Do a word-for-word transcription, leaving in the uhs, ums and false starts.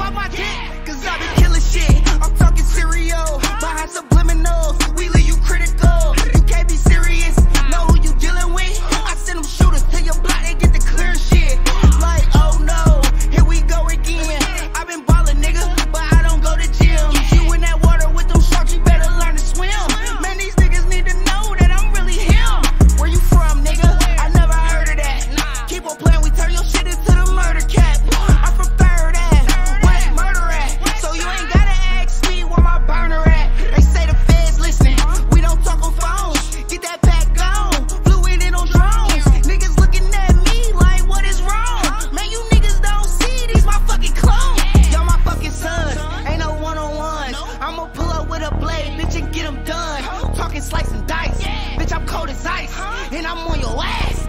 suck my dick, cause I been killing shit. I'm talking cereal, behind subliminals, we leave you critical. You can't be serious, know who you dealing with. I send them shooters to your block, they get the clear shit. Like, oh no, here we go again. I been ballin', nigga, but I don't go to gym. You in that water with them sharks, you better learn to swim. Man, these niggas need to know that I'm really him. Where you from, nigga? I never heard of that. Keep on playing, we turn your shit into the murder cap. I'm from Third Ave, where that murder at? So you ain't gotta ask me where my burner at. They say the feds listening, we don't talk on phones. Get that pack gone, flew in in on drones. Niggas looking at me like, what is wrong? Man, you niggas don't see these my fucking clones. Y'all my fucking sons, ain't no one-on-ones. I'ma pull up with a blade, bitch, and get them done. Talking slice and dice, bitch, I'm cold as ice, and I'm on your ass.